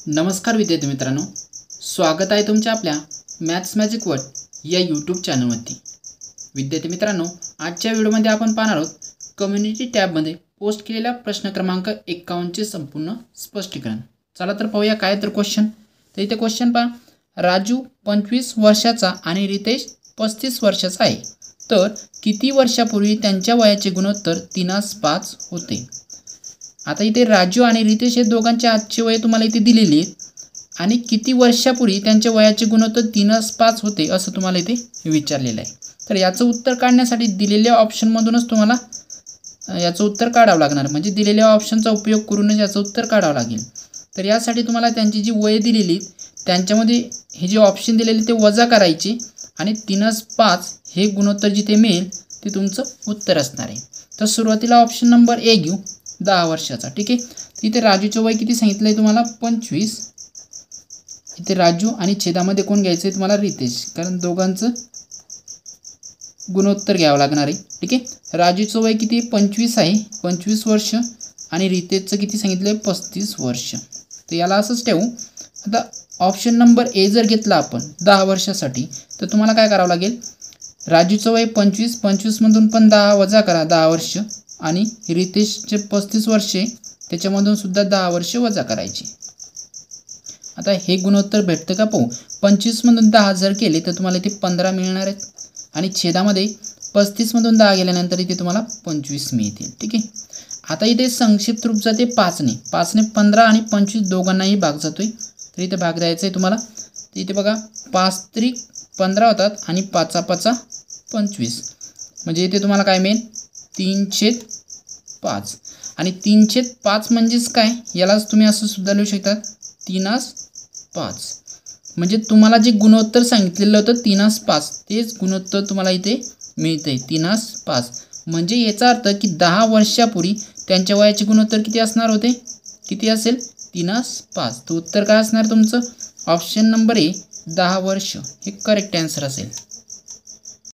नमस्कार विद्यार्थी मित्रांनो, स्वागत आहे तुमच्या आपल्या मॅथ्स मॅजिक वर्ल्ड या यूट्यूब चॅनलवरती। विद्यार्थी मित्रांनो, आजच्या व्हिडिओमध्ये आपण पाहणार आहोत कम्युनिटी टॅबमध्ये पोस्ट केलेल्या प्रश्न क्रमांक 51 चे संपूर्ण स्पष्टीकरण। चला तर पाहूया काय तर क्वेश्चन। तर इथे क्वेश्चन पहा, राजू 25 वर्षाचा आणि रितेश 35 वर्षाचा आहे, तर किती वर्षापूर्वी त्यांच्या वयाचे गुणोत्तर 3:5 होते। आता इथे राजू आणि रितेश हे दोघांचे आजचे वय तुम्हाला इथे दिलेले आहेत आणि किती वर्षापूर्वी त्यांच्या वयाचे गुणोत्तर 3:5 होते असं तुम्हाला इथे विचारलेलं आहे। तर याचं उत्तर काढण्यासाठी दिलेल्या ऑप्शनमधूनच तुम्हाला याचं उत्तर काढावं लागणार, म्हणजे दिलेल्या ऑप्शनचा उपयोग करूनच याचं उत्तर काढावं लागेल। तर यासाठी तुम्हाला त्यांची जी वय दिलेली त्यांच्यामध्ये हे जे ऑप्शन दिलेले ते वजा करायचे आणि 3:5 हे गुणोत्तर जिथे मिळेल ते तुमचं उत्तर असणार आहे। तर सुरुवातीला ऑप्शन नंबर ए घेऊ, 10 वर्षाचा। ठीक आहे, इथे राजूचं वय किती सांगितलं आहे तुम्हाला, 25। इथे राजू आणि छेदामध्ये कोण घ्यायचं आहे तुम्हाला, रितेश, कारण दोघांचं गुणोत्तर घ्यावं लागणार आहे। ठीक आहे, राजूचं वय किती 25 आहे, 25 वर्ष, आणि रितेशचं किती सांगितलं आहे 35 वर्ष। तर याला असंच ठेवू। आता ऑप्शन नंबर ए जर घेतला आपण 10 वर्षासाठी, तर तुम्हाला काय करावं लागेल, राजूचं वय 25, 25मधून पण 10 वजा करा, 10 वर्ष, आणि रितेशचे 35 वर्षे, त्याच्यामधून सुद्धा 10 वर्ष वजा करायची। आता हे गुणोत्तर भेटतं का पाहू। 25मधून 10 जर केले तर तुम्हाला इथे 15 मिळणार आहेत, आणि छेदामध्ये 35मधून 10 गेल्यानंतर इथे तुम्हाला 25 मिळतील। ठीक आहे, आता इथे संक्षिप्त रूप जाते 5ने 15 आणि 25 दोघांनाही भाग जातोय, तर इथे भाग द्यायचा आहे तुम्हाला। तर इथे बघा 5 त्रिक 15 होतात आणि 5×5 25, म्हणजे इथे तुम्हाला काय मिळेल 3/5, आणि 3/5 म्हणजेच काय, यालाच तुम्ही असं सुद्धा लिहू शकता 3:5, म्हणजे तुम्हाला जे गुणोत्तर सांगितलेलं होतं 3:5 तेच गुणोत्तर तुम्हाला इथे मिळतंय 3:5। म्हणजे याचा अर्थ की 10 वर्षापूर्वी त्यांच्या वयाचे गुणोत्तर किती असणार होते, किती असेल 3:5। तर उत्तर काय असणार तुमचं, ऑप्शन नंबर ए 10 वर्ष हे करेक्ट आन्सर असेल।